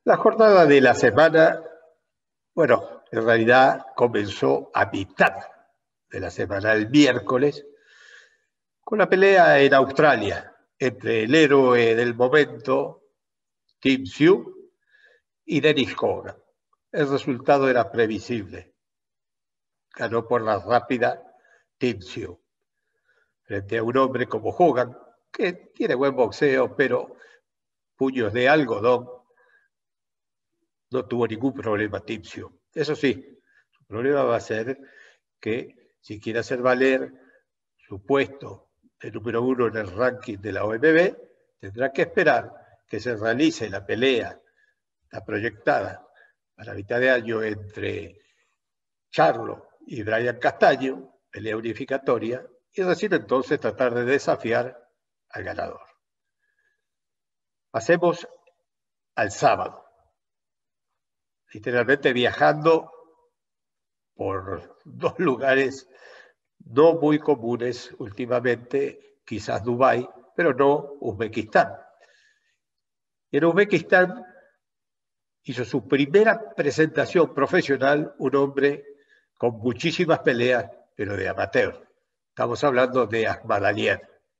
La jornada de la semana, bueno, en realidad comenzó a mitad de la semana, el miércoles, con la pelea en Australia entre el héroe del momento, Tim Tszyu, y Dennis Hogan. El resultado era previsible. Ganó por la rápida Tim Tszyu, frente a un hombre como Hogan, que tiene buen boxeo, pero puños de algodón, no tuvo ningún problema Tim Tszyu. Eso sí, su problema va a ser que si quiere hacer valer su puesto de número 1 en el ranking de la OMB, tendrá que esperar que se realice la pelea, la proyectada para mitad de año entre Charlo y Brian Castaño, pelea unificatoria, y recién entonces tratar de desafiar al ganador. Pasemos al sábado. Literalmente viajando por dos lugares no muy comunes últimamente, quizás Dubái, pero no Uzbekistán. En Uzbekistán hizo su primera presentación profesional un hombre con muchísimas peleas, pero de amateur. Estamos hablando de Akhmadaliev,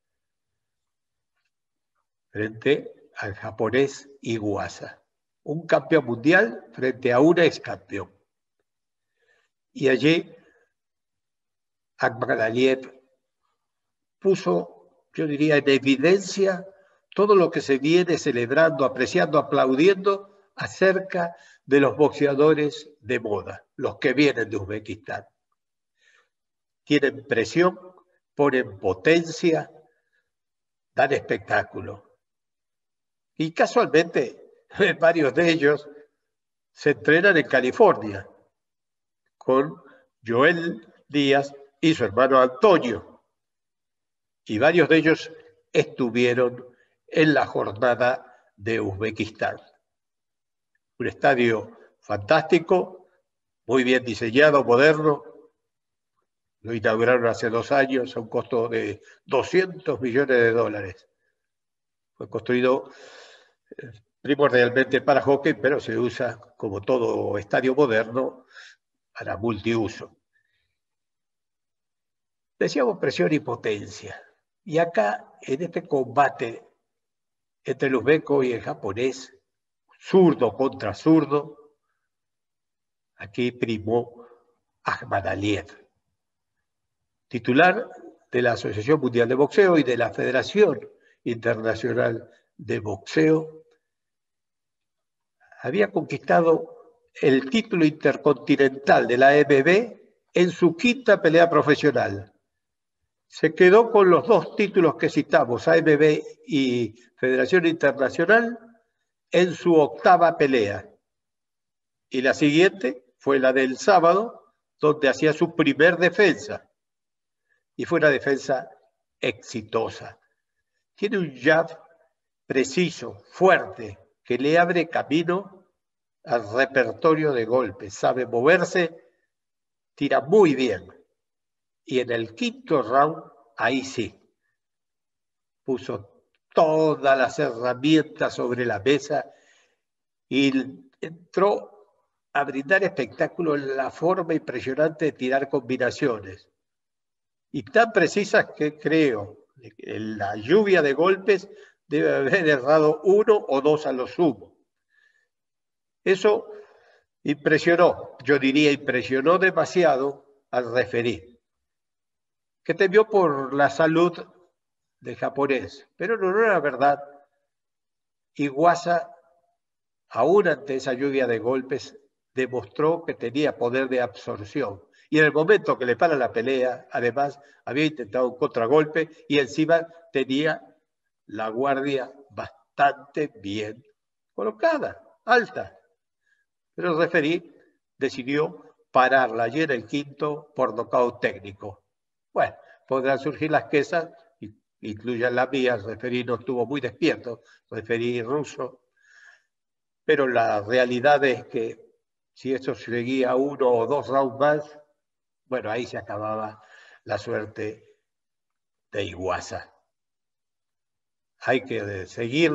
frente al japonés Iwasa, un campeón mundial frente a un ex campeón. Y allí Akhmadaliev puso, yo diría, en evidencia todo lo que se viene celebrando, apreciando, aplaudiendo acerca de los boxeadores de moda, los que vienen de Uzbekistán. Tienen presión, ponen potencia, dan espectáculo. Y casualmente, varios de ellos se entrenan en California con Joel Díaz y su hermano Antonio. Y varios de ellos estuvieron en la jornada de Uzbekistán. Un estadio fantástico, muy bien diseñado, moderno. Lo inauguraron hace 2 años a un costo de $200 millones. Fue construido primordialmente para hockey, pero se usa, como todo estadio moderno, para multiuso. Decíamos presión y potencia. Y acá, en este combate entre el uzbeco y el japonés, zurdo contra zurdo, aquí primó Akhmadaliev, titular de la Asociación Mundial de Boxeo y de la Federación Internacional de Boxeo. Había conquistado el título intercontinental de la AMB en su 5ª pelea profesional. Se quedó con los 2 títulos que citamos, AMB y Federación Internacional, en su 8ª pelea. Y la siguiente fue la del sábado, donde hacía su primer defensa. Y fue una defensa exitosa. Tiene un jab preciso, fuerte, que le abre camino al repertorio de golpes. Sabe moverse, tira muy bien. Y en el 5º round, ahí sí, puso todas las herramientas sobre la mesa y entró a brindar espectáculo en la forma impresionante de tirar combinaciones. Y tan precisas que creo, en la lluvia de golpes debe haber errado 1 o 2 a lo sumo. Eso impresionó, yo diría impresionó demasiado al referí, que temió por la salud del japonés, pero no era verdad. Iwasa, aún ante esa lluvia de golpes, demostró que tenía poder de absorción. Y en el momento que le para la pelea, además, había intentado un contragolpe y encima tenía la guardia bastante bien colocada, alta. Pero el referí decidió pararla y en el 5º por nocaut técnico. Bueno, podrán surgir las quejas, incluyan la mía, el referí no estuvo muy despierto, referí ruso, pero la realidad es que si eso seguía 1 o 2 rounds más, bueno, ahí se acababa la suerte de Iwasa. Hay que seguirlo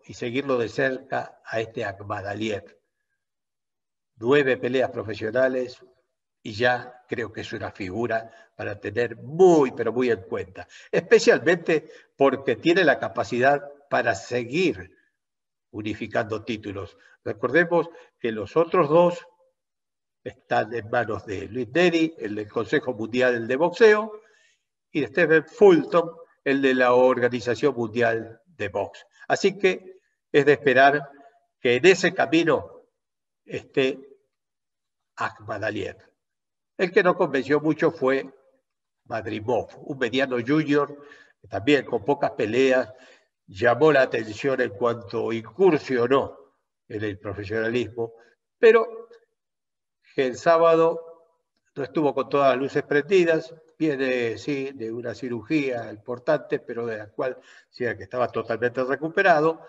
y seguirlo de cerca a este Akhmadaliev. 9 peleas profesionales y ya creo que es una figura para tener muy, pero muy en cuenta. Especialmente porque tiene la capacidad para seguir unificando títulos. Recordemos que los otros dos están en manos de Luis Neri, el del Consejo Mundial de Boxeo, y de Stephen Fulton, el de la Organización Mundial de Box. Así que es de esperar que en ese camino esté Akhmadaliev. El que no convenció mucho fue Madrimov, un mediano junior, que también con pocas peleas llamó la atención en cuanto incursionó en el profesionalismo, pero que el sábado no estuvo con todas las luces prendidas, viene sí de una cirugía importante, pero de la cual decía que estaba totalmente recuperado,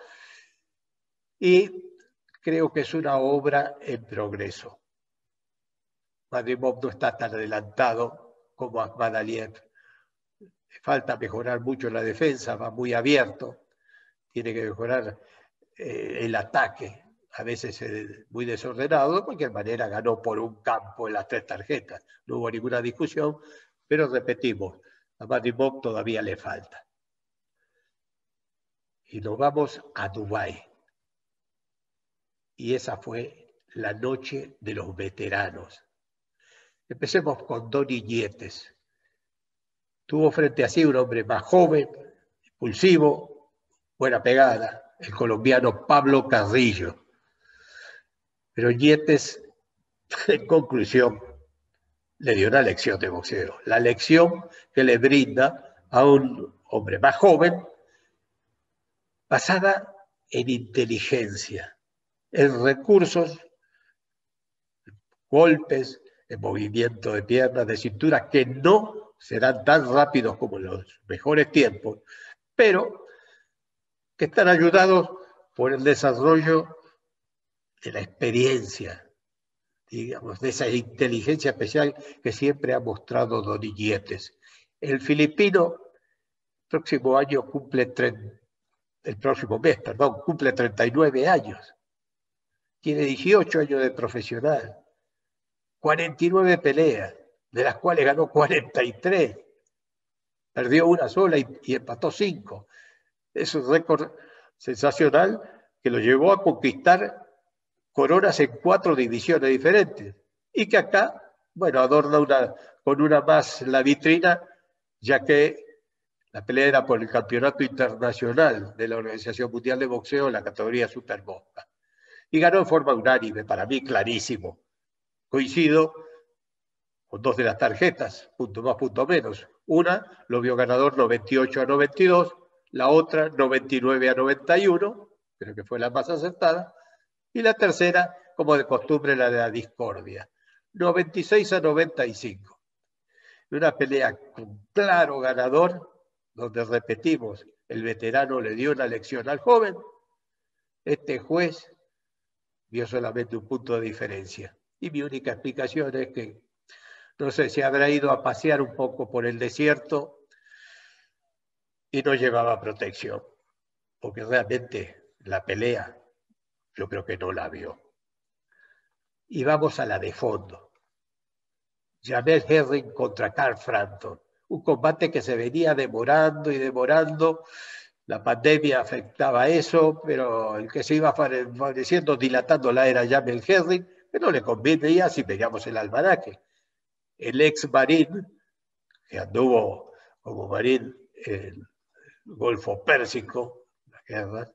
y creo que es una obra en progreso. Madrimov no está tan adelantado como Akhmadaliev. Falta mejorar mucho la defensa, va muy abierto, tiene que mejorar el ataque, a veces muy desordenado. De cualquier manera ganó por un campo en las 3 tarjetas, no hubo ninguna discusión, pero repetimos, a Madrimov todavía le falta. Y nos vamos a Dubái. Y esa fue la noche de los veteranos. Empecemos con Donny Nietes. Tuvo frente a sí un hombre más joven, impulsivo, buena pegada, el colombiano Pablo Carrillo. Pero Nietes, en conclusión, le dio una lección de boxeo. La lección que le brinda a un hombre más joven, basada en inteligencia, en recursos, golpes, en movimiento de piernas, de cintura, que no serán tan rápidos como en los mejores tiempos, pero que están ayudados por el desarrollo de la experiencia, digamos, de esa inteligencia especial que siempre ha mostrado Donny Nietes. El filipino, próximo año el próximo mes, perdón, cumple 39 años. Tiene 18 años de profesional, 49 peleas, de las cuales ganó 43. Perdió una sola y empató 5. Es un récord sensacional que lo llevó a conquistar coronas en 4 divisiones diferentes. Y que acá, bueno, adorna con una más la vitrina, ya que la pelea era por el campeonato internacional de la Organización Mundial de Boxeo en la categoría Supermosca. Y ganó en forma unánime, para mí clarísimo. Coincido con 2 de las tarjetas, punto más, punto menos. Una lo vio ganador 98-92, la otra 99-91, creo que fue la más acertada, y la tercera, como de costumbre, la de la discordia, 96-95. Una pelea con claro ganador, donde repetimos, el veterano le dio una lección al joven. Este juez vio solamente un punto de diferencia. Y mi única explicación es que no sé si habrá ido a pasear un poco por el desierto y no llevaba protección, porque realmente la pelea yo creo que no la vio. Y vamos a la de fondo. Jamel Herring contra Carl Frampton. Un combate que se venía demorando y demorando. La pandemia afectaba eso, pero el que se iba favoreciendo, dilatándola, era Jamel Herring, que no le convenía si veíamos el almanaque. El ex marín, que anduvo como marín en el Golfo Pérsico, la guerra,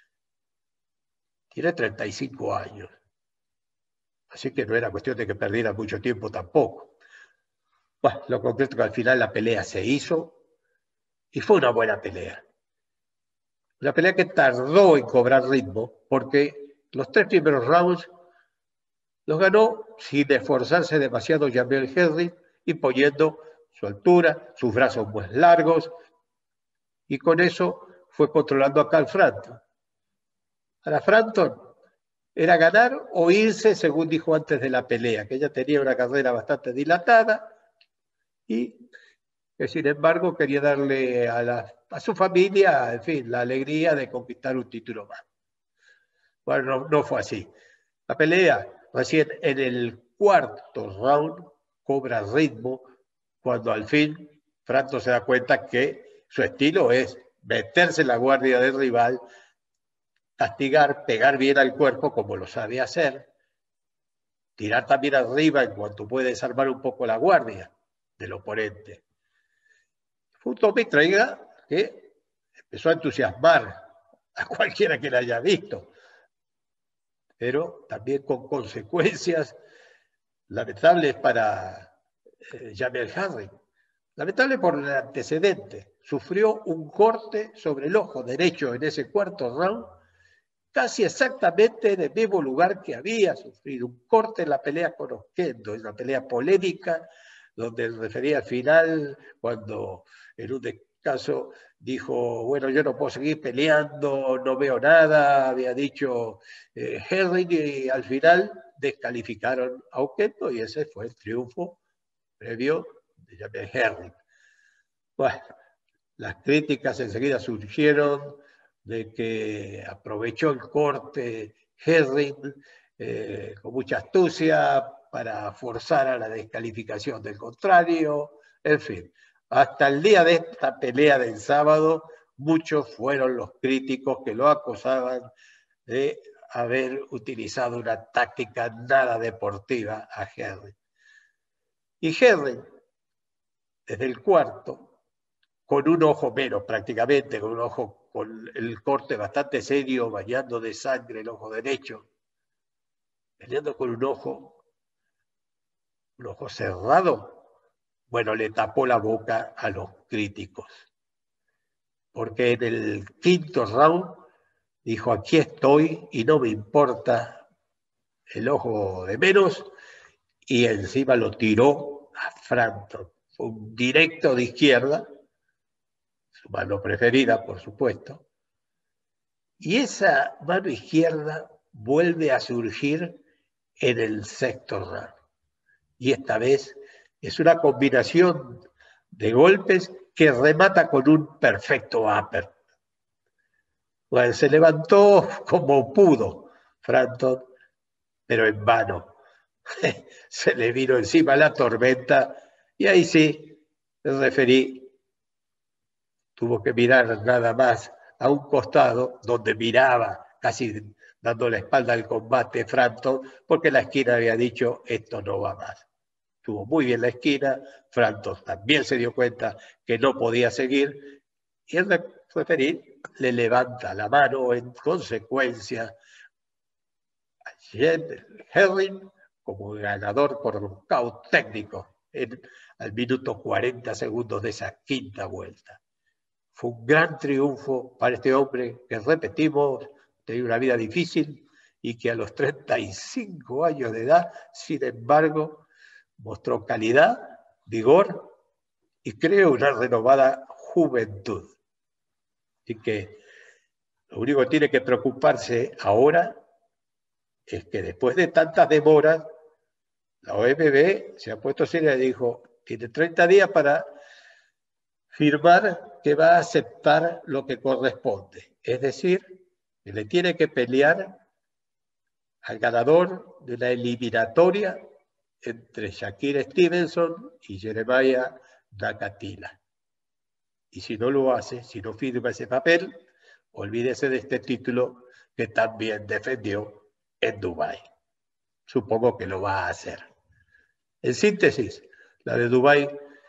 tiene 35 años. Así que no era cuestión de que perdiera mucho tiempo tampoco. Bueno, lo concreto es que al final la pelea se hizo y fue una buena pelea. Una pelea que tardó en cobrar ritmo porque los 3 primeros rounds los ganó sin esforzarse demasiado Jamel Herring, imponiendo su altura, sus brazos más largos, y con eso fue controlando a Carl Frampton. Para Frampton era ganar o irse, según dijo antes de la pelea, que ella tenía una carrera bastante dilatada y que sin embargo quería darle a su familia, en fin, la alegría de conquistar un título más. Bueno, no fue así. La pelea, recién en el cuarto round, cobra ritmo cuando al fin Franco se da cuenta que su estilo es meterse en la guardia del rival, castigar, pegar bien al cuerpo como lo sabe hacer, tirar también arriba en cuanto puede desarmar un poco la guardia del oponente. Fue un Tommy Traiga que empezó a entusiasmar a cualquiera que la haya visto, pero también con consecuencias lamentables para Jamel Herring. Lamentable por el antecedente. Sufrió un corte sobre el ojo derecho en ese cuarto round, casi exactamente en el mismo lugar que había sufrido un corte en la pelea con Oquendo, en una pelea polémica, donde el refería al final, cuando en un descanso dijo, bueno, yo no puedo seguir peleando, no veo nada, había dicho Herring, y al final descalificaron a Oquendo, y ese fue el triunfo previo de Jamel Herring. Bueno, las críticas enseguida surgieron de que aprovechó el corte Herring con mucha astucia para forzar a la descalificación del contrario, en fin. Hasta el día de esta pelea del sábado, muchos fueron los críticos que lo acusaban de haber utilizado una táctica nada deportiva a Herring. Y Herring, desde el cuarto, con un ojo menos prácticamente, con un ojo con el corte bastante serio, bañando de sangre el ojo derecho, peleando con un ojo cerrado, bueno, le tapó la boca a los críticos. Porque en el quinto round dijo, aquí estoy y no me importa el ojo de menos, y encima lo tiró a Frampton. Fue un directo de izquierda, su mano preferida, por supuesto, y esa mano izquierda vuelve a surgir en el sexto round. Y esta vez es una combinación de golpes que remata con un perfecto upper. Bueno, se levantó como pudo Frampton, pero en vano. Se le vino encima la tormenta y ahí sí, el referí tuvo que mirar nada más a un costado donde miraba casi dando la espalda al combate Frampton, porque la esquina había dicho esto no va más. Estuvo muy bien la esquina, Frampton también se dio cuenta que no podía seguir y el referí le levanta la mano en consecuencia a Herring como ganador por nocaut técnico al minuto 40 segundos de esa quinta vuelta. Fue un gran triunfo para este hombre que, repetimos, tenía una vida difícil y que a los 35 años de edad, sin embargo, mostró calidad, vigor y creo una renovada juventud. Así que lo único que tiene que preocuparse ahora es que después de tantas demoras, la OMB se ha puesto seria y dijo, tiene 30 días para firmar que va a aceptar lo que corresponde. Es decir, que le tiene que pelear al ganador de la eliminatoria entre Shakur Stevenson y Jeremiah Nakathila. Y si no lo hace, si no firma ese papel, olvídese de este título que también defendió en Dubái. Supongo que lo va a hacer. En síntesis, la de Dubái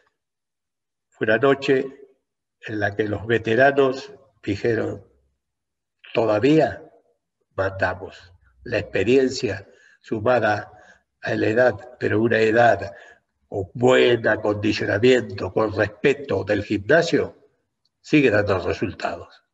fue una noche en la que los veteranos dijeron, todavía mandamos. La experiencia sumada a la edad, pero una edad con buen acondicionamiento, con respeto del gimnasio, sigue dando resultados.